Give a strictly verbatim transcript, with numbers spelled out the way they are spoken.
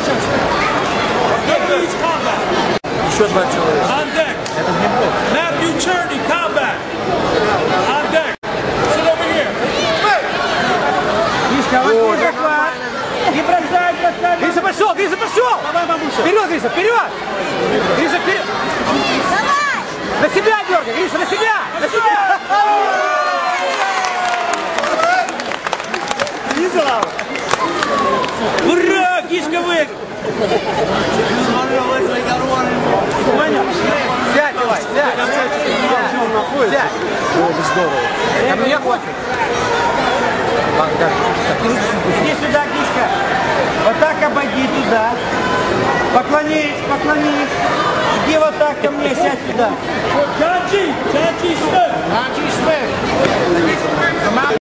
Еще два человека. On deck. Это не бокс. Matthew Cherney, combat. On deck. Sit over here. Гришка, возьми захват. Не бросай, бросай. Гриша пошел, Гриша пошел. Вперед, Гриша, вперед. Гриша, вперед. На себя дергай, Гриша, на себя. На себя. Видела? Ура, Гришка выиграл. Сядь, давай, сядь. Сядь. Было бы здорово. А мне хочет. Иди сюда, Гришка. Вот так обойди туда. Поклонись, поклонись. Иди вот так ко мне, сядь сюда. John G. John G. Smith. John G. Smith.